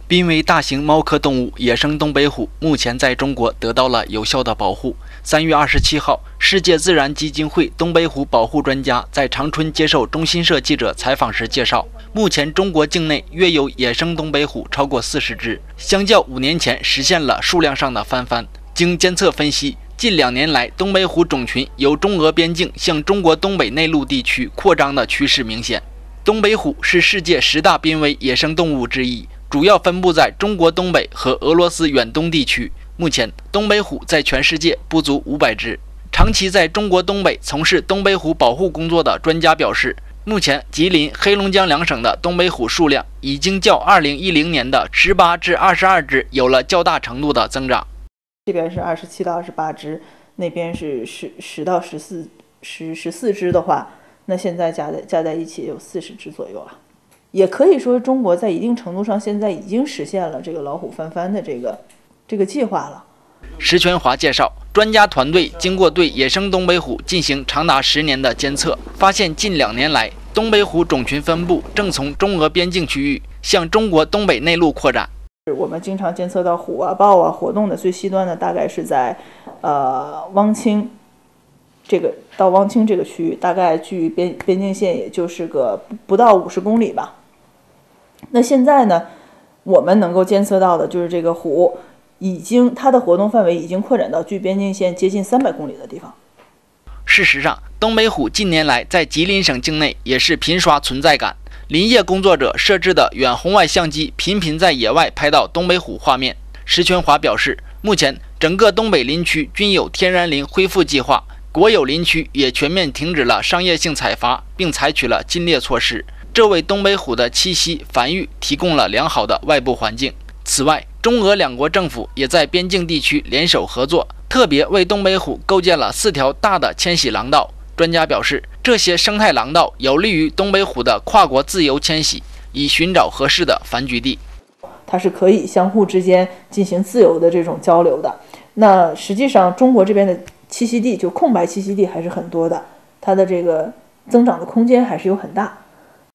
濒危大型猫科动物野生东北虎目前在中国得到了有效的保护。3月27号，世界自然基金会东北虎保护专家在长春接受中新社记者采访时介绍，目前中国境内约有野生东北虎超过40只，相较5年前实现了数量上的翻番。经监测分析，近2年来东北虎种群由中俄边境向中国东北内陆地区扩张的趋势明显。东北虎是世界10大濒危野生动物之一，主要分布在中国东北和俄罗斯远东地区。目前，东北虎在全世界不足500只。长期在中国东北从事东北虎保护工作的专家表示，目前吉林、黑龙江2省的东北虎数量已经较2010年的18至22只有了较大程度的增长。 这边是27到28只，那边是10到14只的话，那现在加在一起也有40只左右啊。也可以说，中国在一定程度上现在已经实现了这个老虎翻番的这个计划了。 石全华介绍，专家团队经过对野生东北虎进行长达10年的监测，发现近2年来东北虎种群分布正从中俄边境区域向中国东北内陆扩展。 我们经常监测到虎啊、豹啊活动的最西端呢，大概是在汪清到汪清这个区域，大概距边境线也就是个不到50公里吧。那现在呢，我们能够监测到的就是这个虎它的活动范围已经扩展到距边境线接近300公里的地方。 事实上，东北虎近年来在吉林省境内也是频刷存在感。林业工作者设置的远红外相机频频在野外拍到东北虎画面。石全华表示，目前整个东北林区均有天然林恢复计划，国有林区也全面停止了商业性采伐，并采取了禁猎措施，这为东北虎的栖息繁育提供了良好的外部环境。此外，中俄2国政府也在边境地区联手合作，特别为东北虎构建了4条大的迁徙廊道。专家表示，这些生态廊道有利于东北虎的跨国自由迁徙，以寻找合适的繁殖地。 它是可以相互之间进行自由的这种交流的。那实际上，中国这边的栖息地就空白栖息地还是很多的，它的这个增长的空间还是有很大。